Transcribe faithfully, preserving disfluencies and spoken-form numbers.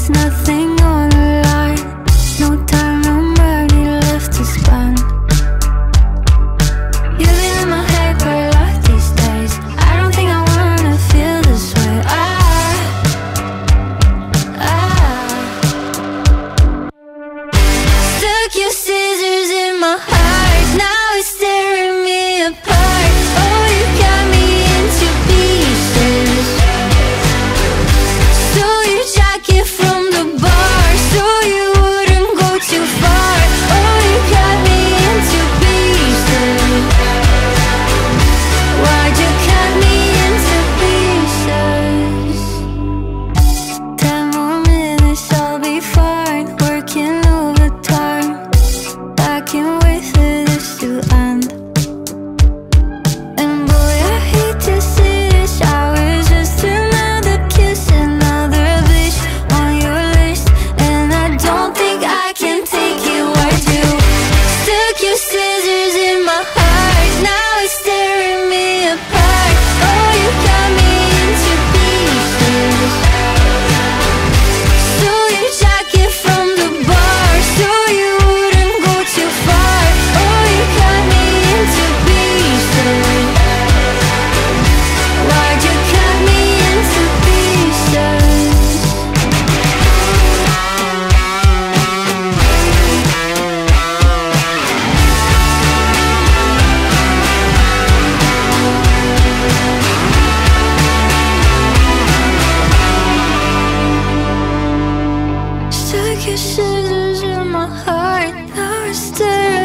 There's nothing on the line, no time, no money left to spend. You've been in my head quite a lot these days. I don't think I wanna feel this way. Ah, ah. Stuck your scissors in my heart, now it's tearing me apart. Oh, you got me into pieces. So you jack it from the bar, so you wouldn't go too far. Oh, you got me into pieces. Why'd you cut me into pieces? Ten more minutes, I'll be fine. Working overtime, I can't wait for this to end. And boy, I hate to see this. I was just another kiss, another bitch on your list, and I don't think I can take it. Why'd you stick your scissors in my heart? Now it's tearing me apart. Oh, you got me into pieces. So you jack it from the bar, so you wouldn't go too far. Oh, you got me into pieces. Why'd you cut me into pieces? Stuck your scissors in my heart, now it's tearing